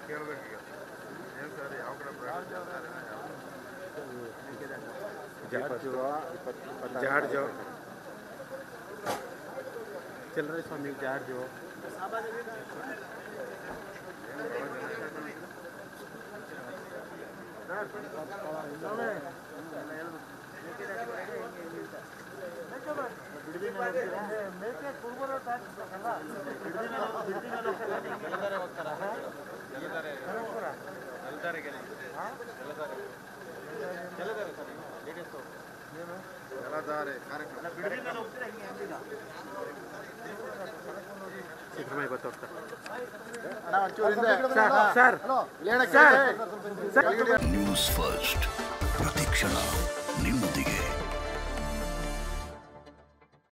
ಕೇಳಬೇಕೀಗ ಏನು ಸರ್ ಯಾವ ಕಡೆ जहाड़ जो चल रहे स्वामी जहाड़ जो ನ್ಯೂಸ್ ಫಸ್ಟ್ ಪ್ರತಿಕ್ಷಣ.